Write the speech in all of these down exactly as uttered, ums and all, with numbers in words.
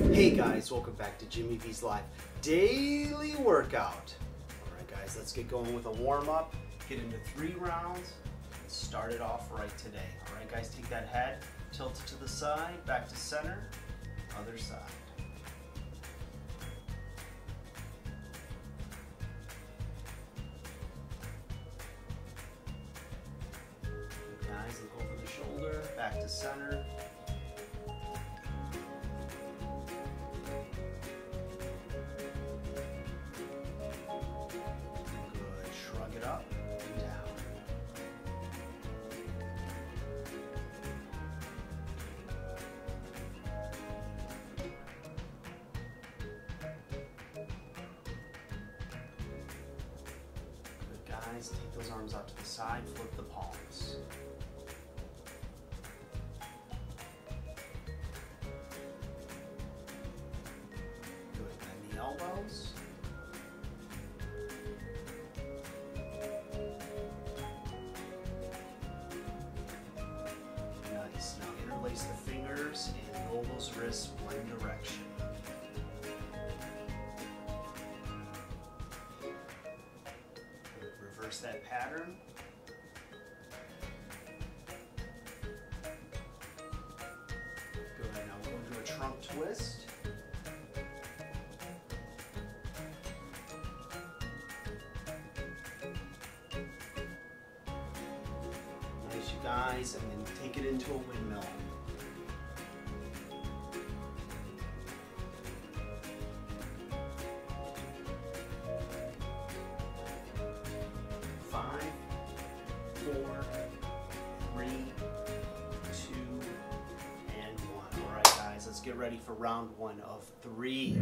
Hey guys, welcome back to Jimmy V's Live Daily Workout. Alright guys, let's get going with a warm-up, get into three rounds, and start it off right today. Alright guys, take that head, tilt it to the side, back to center, other side. Good guys, look over the shoulder, back to center. Up and down. Good guys, take those arms out to the side, flip the palms. Good, bend the elbows. Now interlace the fingers and roll those wrists one direction. Good. Reverse that pattern. Good. Now we're going to do a trunk twist. Nice, you guys, and then take it into a windmill. Five, four, three, two, and one. All right, guys, let's get ready for round one of three.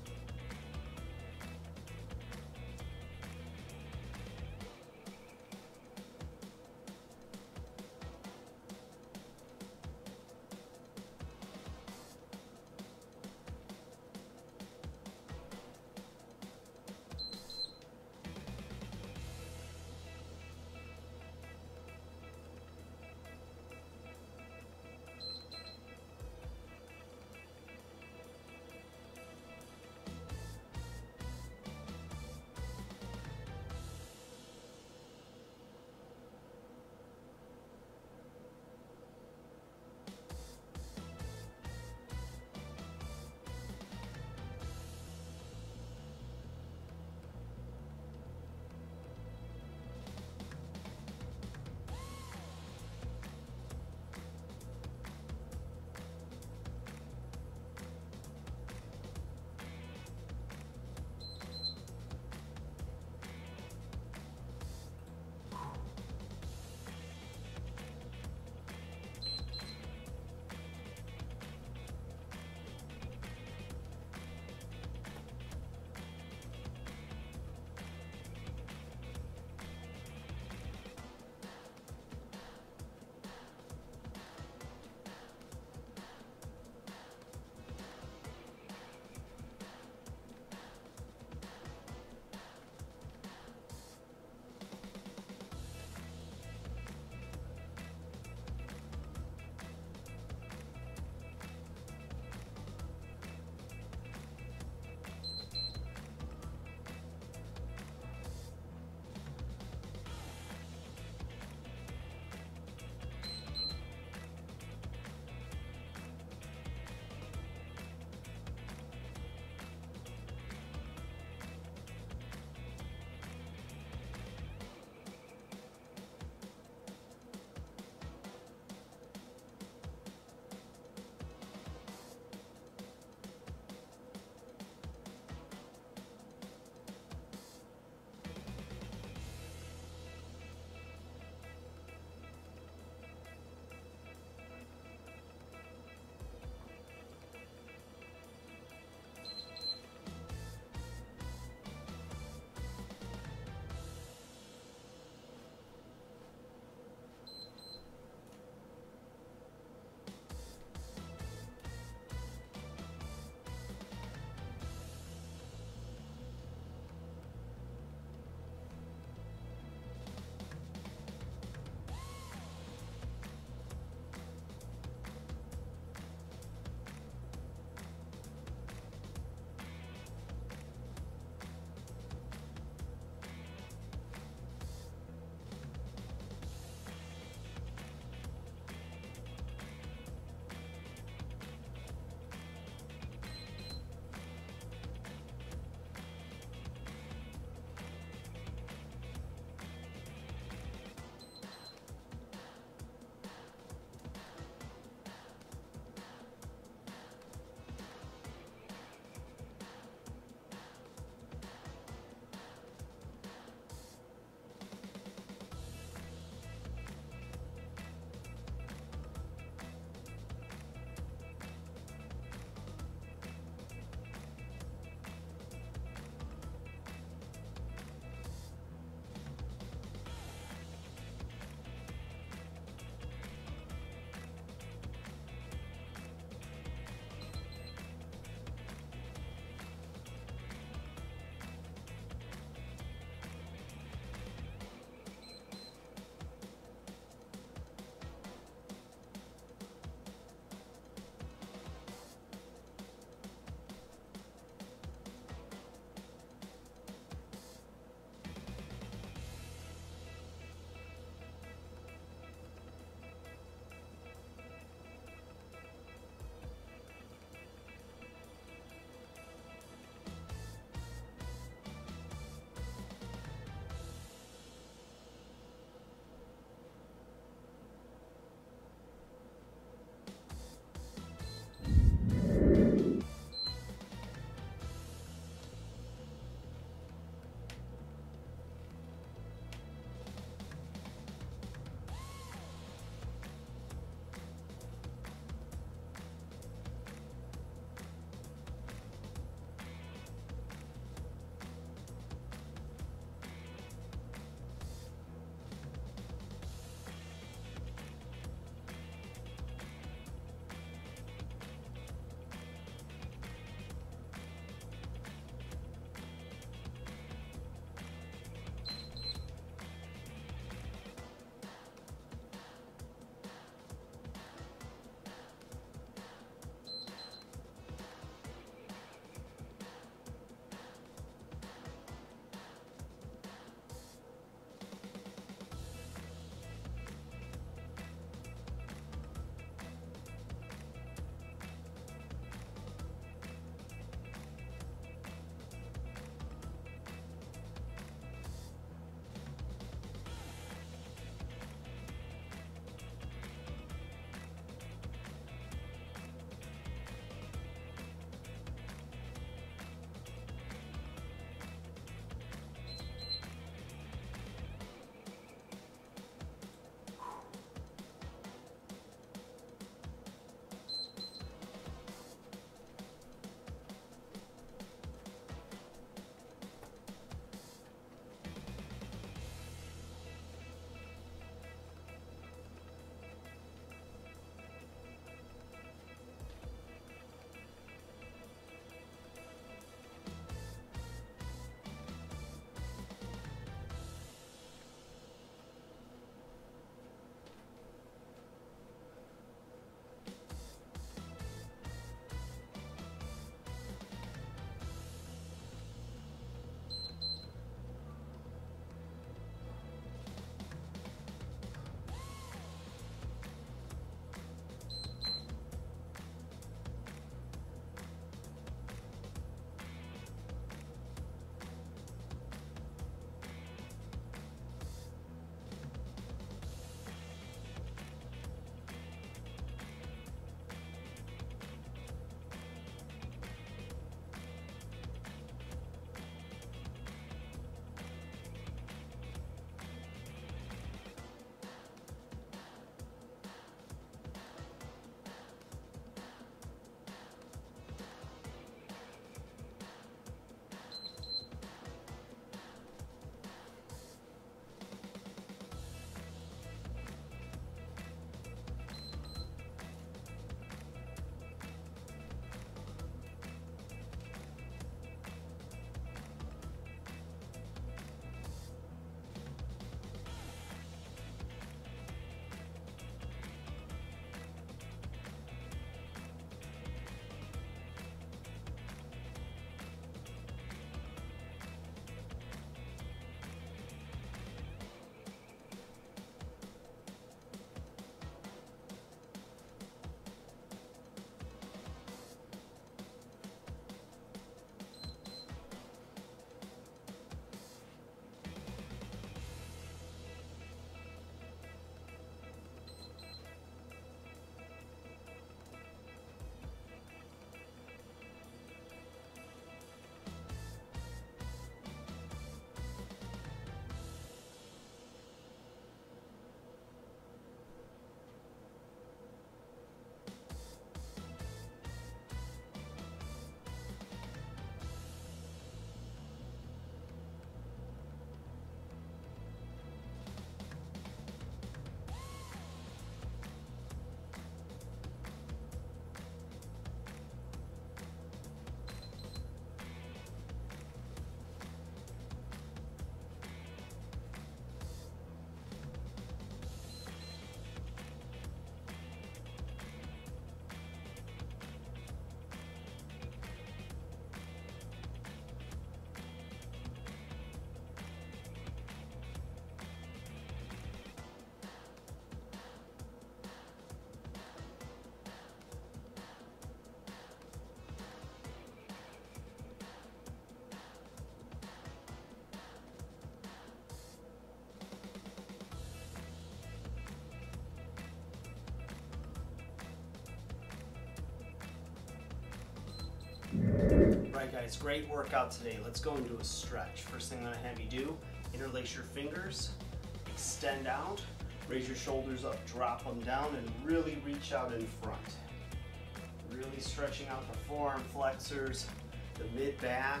guys, great workout today. Let's go into a stretch. First thing I'm gonna have you do, interlace your fingers, extend out, raise your shoulders up, drop them down, and really reach out in front. Really stretching out the forearm flexors, the mid-back.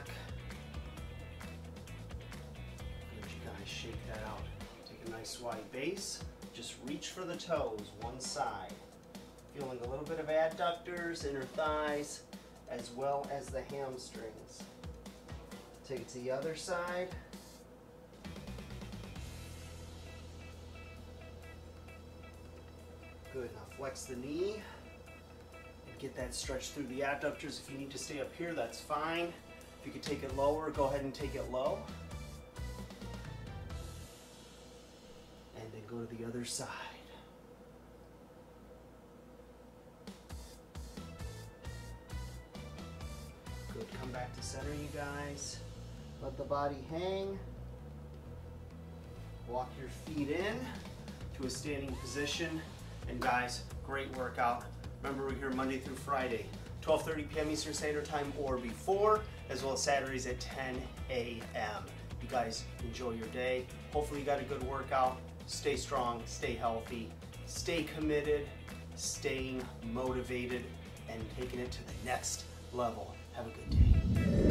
Good, you guys, shake that out. Take a nice wide base. Just reach for the toes, one side. Feeling a little bit of adductors, inner thighs, as well as the hamstrings. Take it to the other side. Good, now flex the knee and get that stretch through the adductors. If you need to stay up here, that's fine. If you could take it lower, go ahead and take it low. And then go to the other side. Good, come back to center, you guys. Let the body hang. Walk your feet in to a standing position. And guys, great workout. Remember, we're here Monday through Friday, twelve thirty p m Eastern Standard Time or before, as well as Saturdays at ten a m You guys enjoy your day. Hopefully you got a good workout. Stay strong, stay healthy, stay committed, staying motivated, and taking it to the next level. Have a good day.